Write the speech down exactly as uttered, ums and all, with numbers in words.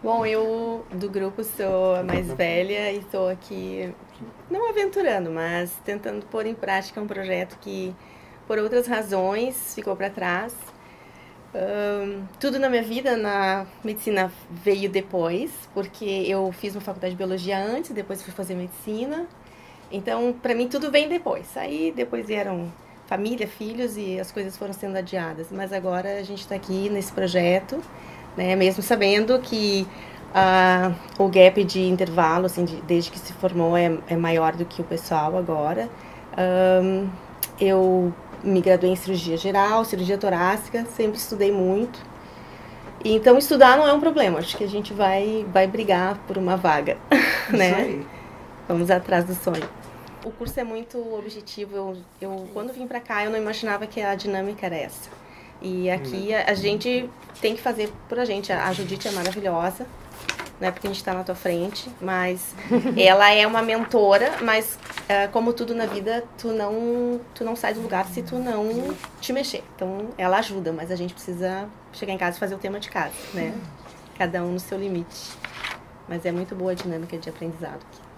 Bom, eu do grupo sou a mais velha e estou aqui, não aventurando, mas tentando pôr em prática um projeto que, por outras razões, ficou para trás. Ahn, tudo na minha vida, na medicina, veio depois, porque eu fiz uma faculdade de biologia antes, depois fui fazer medicina. Então, para mim, tudo vem depois. Aí, depois vieram família, filhos e as coisas foram sendo adiadas. Mas agora a gente está aqui nesse projeto, né? Mesmo sabendo que ah, o gap de intervalo, assim, de- desde que se formou, é, é maior do que o pessoal agora. Ahn, eu me graduei em cirurgia geral, cirurgia torácica, sempre estudei muito. E, então, estudar não é um problema. Acho que a gente vai, vai brigar por uma vaga, Isso né? aí. Vamos atrás do sonho. O curso é muito objetivo. Eu, eu quando vim pra cá, eu não imaginava que a dinâmica era essa. E aqui a, a gente tem que fazer por a gente. A Judite é maravilhosa, não é porque a gente está na tua frente, mas ela é uma mentora, mas é, como tudo na vida, tu não, tu não sai do lugar se tu não te mexer. Então ela ajuda, mas a gente precisa chegar em casa e fazer o tema de casa, né? Cada um no seu limite. Mas é muito boa a dinâmica de aprendizado aqui.